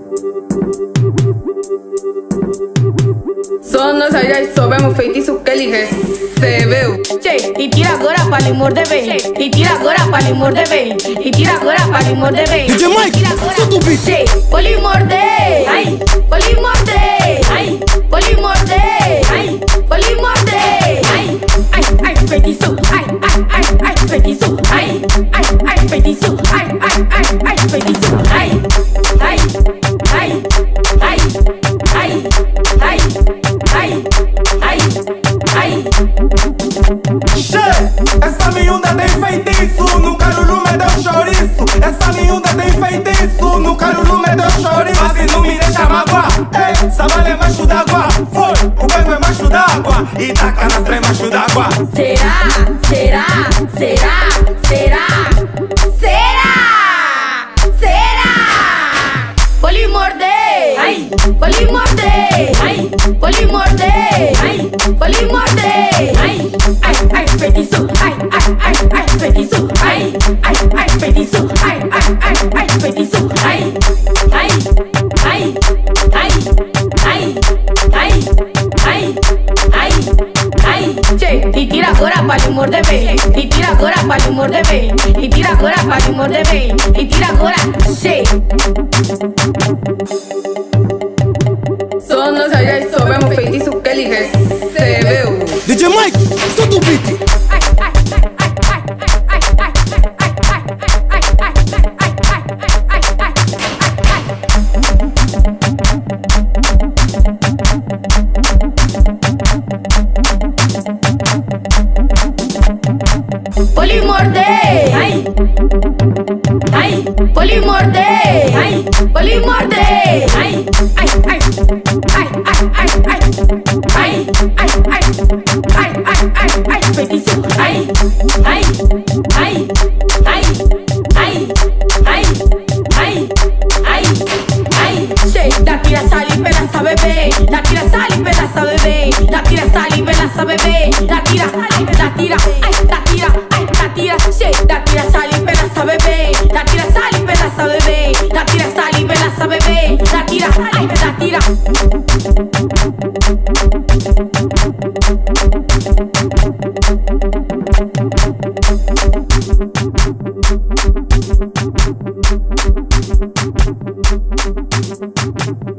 Só nós aí soubemos o feitiço que ele recebeu. Che, e tira agora pra lhe morder bem. E tira agora pra lhe morder bem. E tira agora pra lhe morder bem. DJ Mike, solta o beat. Che, vou lhe morder. Ai, vou lhe morder. Ai, vou lhe morder. Ai, vou lhe morder. Ai, ai, ai, feitiço. Ai, ai, ai, ai, feitiço. Ai, ai, ai, feitiço. Ai, ai, ai, ai, feitiço. Ai, ai, ai, ai, ai, ai, ai, ai, ai. Che, essa miúda tem feitiço, no caruru me deu chouriço. Essa miúda tem feitiço, no caruru me deu chouriço. Mas não me deixa magoar, ei, Sabale é macho d'água. Foi, o Bengo é macho d'água, e taca nas trem macho d'água. Será, será, será, será, será, será. Vou lhe morder, ai, vou lhe morder, ai, vou lhe morder, ai, vou lhe morder, ai, ai, ai, feitiço, ai, ai, ai, ai, feitiço, ai, ai, ai, feitiço, ai, ai, ai, ai, feitiço, ai, ai, ai, ai, ai, ai, ai, ai, ai. Che, e tira agora pra lhe morder bem. E tira agora pra lhe morder bem. E tira agora pra lhe morder bem. E tira agora, che. Só nós aí soubemos o feitiço que ele recebeu. DJ Mike, solta o beat. Vou lhe morder, ai, ai, vou lhe morder, ai, vou lhe morder, ai, ai, ai, ai, ai, ai, ai, ai, ai, ai, ai, ai, ai, ai, feitiço, ai, ai, ai, ai, ai, ai, ai, ai, ai. Che, da tira sali pedaça bebê, da tira sali pedaça bebê, da tira sali pedaça bebê, da tira, ai, da tira, ai, da tira, ai, da tira, che, da tira sali pedaça bebê, da tira sali pedaça bebê, da tira sali pedaça bebê, da tira, ai, da tira. Thank you.